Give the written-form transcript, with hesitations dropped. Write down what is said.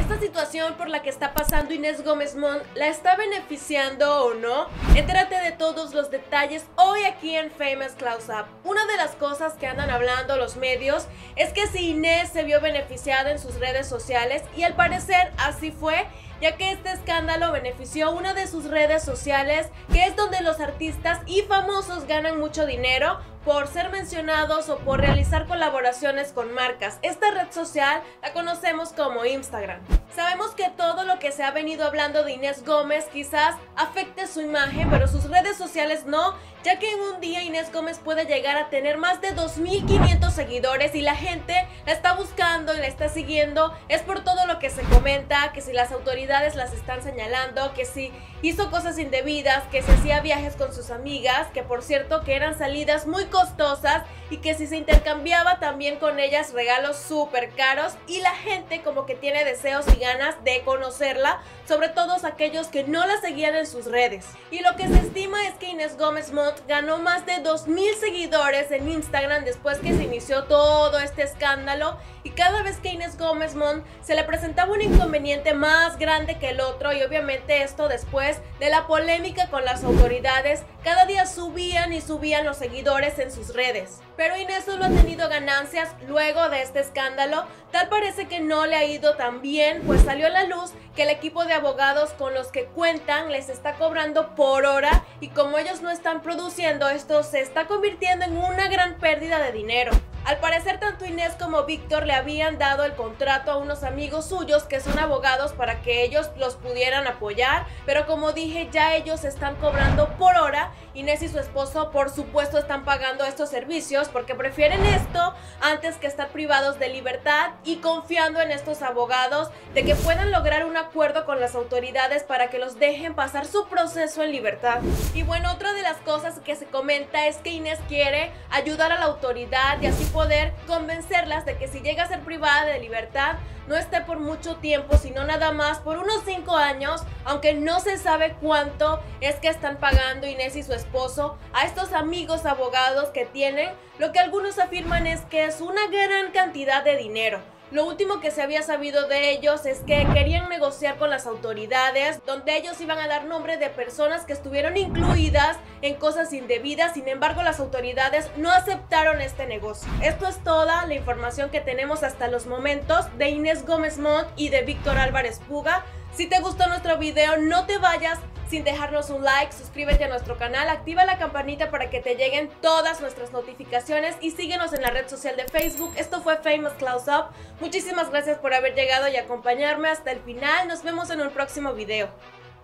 esta situación por la que está pasando Inés Gómez Mont la está beneficiando o no? Entérate de todos los detalles hoy aquí en Famous Close Up. Una de las cosas que andan hablando los medios es que si Inés se vio beneficiada en sus redes sociales, y al parecer así fue, ya que este escándalo benefició una de sus redes sociales, que es donde los artistas y famosos ganan mucho dinero por ser mencionados o por realizar colaboraciones con marcas. Esta red social la conocemos como Instagram. Sabemos que todo lo que se ha venido hablando de Inés Gómez quizás afecte su imagen, pero sus redes sociales no, ya que en un día Inés Gómez puede llegar a tener más de 2.500 seguidores y la gente la está buscando y la está siguiendo. Es por todo lo que se comenta, que si las autoridades las están señalando, que si hizo cosas indebidas, que si hacía viajes con sus amigas, que por cierto que eran salidas muy costosas, y que si se intercambiaba también con ellas regalos súper caros, y la gente como que tiene deseos y ganas de conocerla, sobre todo aquellos que no la seguían en sus redes. Y lo que se estima es que Inés Gómez Mont ganó más de 2.000 seguidores en Instagram después que se inició todo este escándalo, y cada vez que Inés Gómez Mont se le presentaba un inconveniente más grande que el otro, y obviamente esto después de la polémica con las autoridades, cada día subían y subían los seguidores en sus redes. Pero Inés solo ha tenido ganancias luego de este escándalo. Tal parece que no le ha ido tan bien, pues salió a la luz que el equipo de abogados con los que cuentan les está cobrando por hora, y como ellos no están produciendo, esto se está convirtiendo en una gran pérdida de dinero. Al parecer tanto Inés como Víctor le habían dado el contrato a unos amigos suyos que son abogados para que ellos los pudieran apoyar, pero como dije, ya ellos están cobrando por hora. Inés y su esposo por supuesto están pagando estos servicios porque prefieren esto antes que estar privados de libertad, y confiando en estos abogados de que puedan lograr un acuerdo con las autoridades para que los dejen pasar su proceso en libertad. Y bueno, otra de las cosas que se comenta es que Inés quiere ayudar a la autoridad y así poder convencerlas de que si llega a ser privada de libertad no esté por mucho tiempo, sino nada más por unos 5 años, aunque no se sabe cuánto es que están pagando Inés y su esposo a estos amigos abogados que tienen. Lo que algunos afirman es que es una gran cantidad de dinero. Lo último que se había sabido de ellos es que querían negociar con las autoridades, donde ellos iban a dar nombre de personas que estuvieron incluidas en cosas indebidas. Sin embargo, las autoridades no aceptaron este negocio. Esto es toda la información que tenemos hasta los momentos de Inés Gómez Mont y de Víctor Álvarez Puga. Si te gustó nuestro video, no te vayas sin dejarnos un like, suscríbete a nuestro canal, activa la campanita para que te lleguen todas nuestras notificaciones y síguenos en la red social de Facebook. Esto fue Famous Close Up. Muchísimas gracias por haber llegado y acompañarme hasta el final. Nos vemos en un próximo video.